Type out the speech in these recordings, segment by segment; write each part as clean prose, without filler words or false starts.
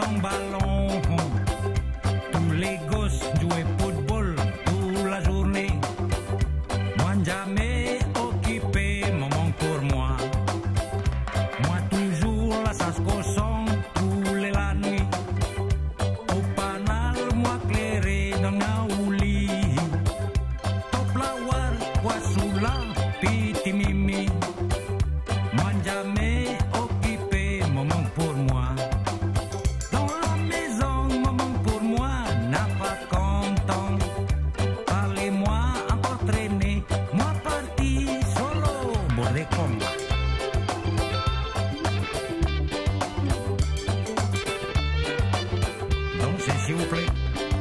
mon ballon. Tous les gosses jouaient football toute la journée. Moi jamais occupé moment pour moi. Moi toujours la sas kosong tous la nuit. Au panal moi clairé dans la uli. Top lawar wasula piti mimi. Moi jamais occupé moment pour moi. Dans la maison moment pour moi n'a pas content. Parlez-moi encore traîner. Moi parti solo bordé combat. Donc c'est s'il vous plaît.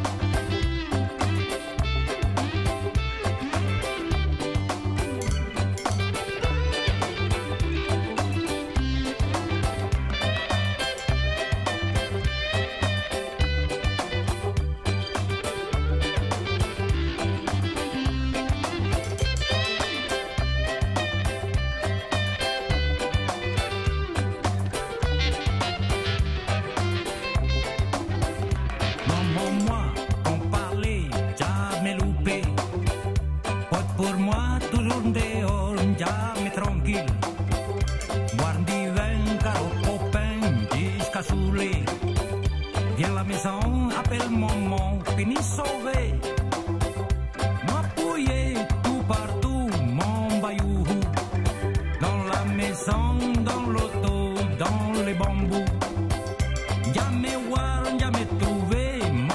Moi, on parlait, jamais loupé. Pote pour moi, toujours dehors, jamais tranquille. Boire du vin, car au copain, jusqu'à saouler. Viens à la maison, appelle maman, fini sauvé. Moi pouillé, tout partout, mon bayou. Dans la maison, dans l'auto, dans les bambous. Jamais voir, jamais trouvé.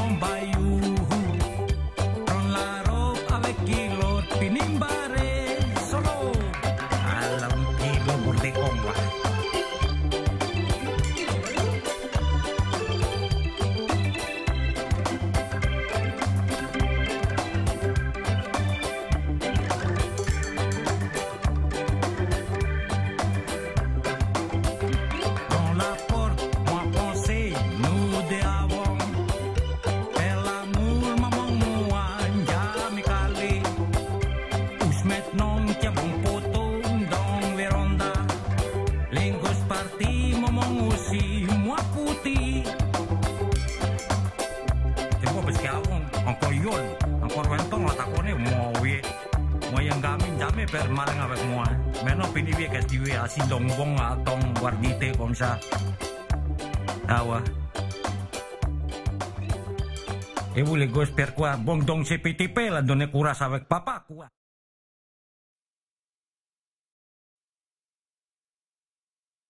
Pinimbare solo alam kilo borde comba. Dans la porte, moi pensais, nous deux avons fait l'amour, maman, moi, jamais calé. Maintenant tiens mon poteau dans véranda. Les gosses partis, maman aussi, moi puti. C'est bon parce qu'avant, encore yon, encore 20 ans, l'attaquonné, moi oui. Moi yang gamin jamais per malin avec moi. Maintenant fini bien qu'est-ce que tu es assis dans bon à ton guardité comme ça. Ah ouais. Et vous les gosses, per quoi? Bon donc c'est PTP, la donner courage avec papa quoi.